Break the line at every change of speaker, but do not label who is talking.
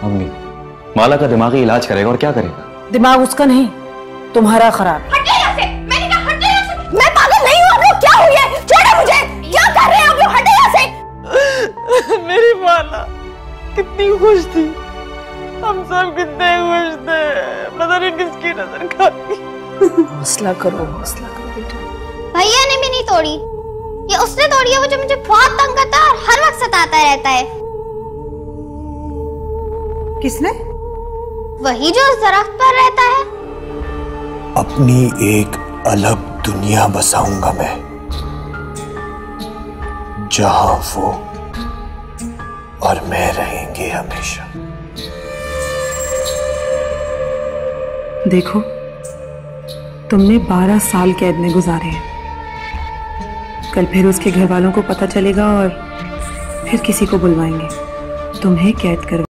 अम्मी, माला का दिमागी इलाज करेगा और क्या करेगा?
दिमाग उसका नहीं, तुम्हारा खराब।
हटिए यहाँ से, मैंने कहा हटिए यहाँ से। मैं पागल नहीं हूँ, आप लोग क्या हुई है? छोड़ो मुझे, क्या कर रहे हैं आप लोग? हटिए यहाँ से।
मेरी माला कितनी खुश थी, हम सब कितने खुश थे, पता नहीं किसकी नजर खाती। हौसला करो बेटा।
भैया ने भी नहीं तोड़ी, ये उसने तोड़ी है, वो जो मुझे बहुत तंग करता है और हर वक्त सताता रहता है।
किसने?
वही जो उस दरख्त पर रहता है।
अपनी एक अलग दुनिया बसाऊंगा मैं, जहां वो और मैं रहेंगे हमेशा।
देखो, तुमने 12 साल कैद में गुजारे हैं, कल फिर उसके घर वालों को पता चलेगा और फिर किसी को बुलवाएंगे, तुम्हें कैद कर